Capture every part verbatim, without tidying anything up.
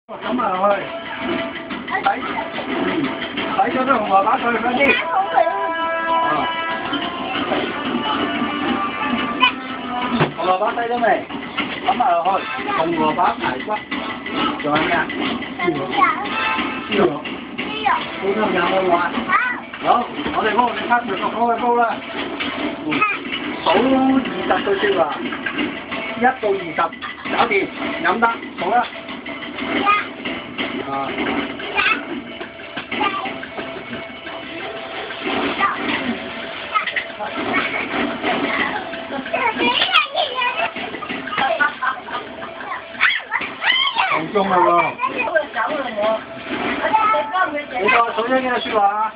咁啊去，睇，嗯，睇咗啲紅蘿蔔佢嗰啲。啊。紅蘿蔔睇咗未？咁啊去，紅蘿蔔排骨，仲有咩啊？豬肉。豬肉。豬肉。煲湯有冇玩？好，我哋煲，你攤住個火去煲啦。嗯。數二十對先話，一到二十搞掂，飲得，好啦。啊！放鬆啦喎！你個數咗幾多説話啊？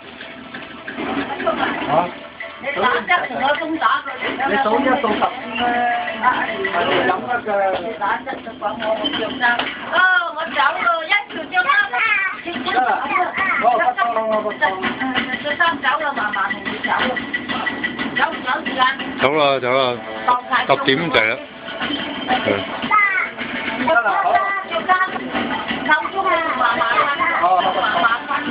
啊？你打一同我中打佢，你數一到十先咧，係你飲得嘅。你打一就講我我着衫，哦，我走咯，一條着衫，得啦，我不走啦，我不走。着衫走啦，慢慢同你走，走唔走時間？ 走啦，走啦，十點就啦。係。 得啦，好。 着衫，夠鐘啦，慢慢啦，慢慢翻。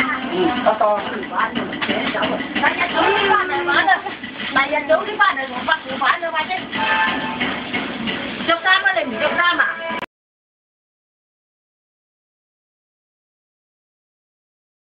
嗯，得多。 第日早啲翻嚟玩啊！第日早啲翻嚟同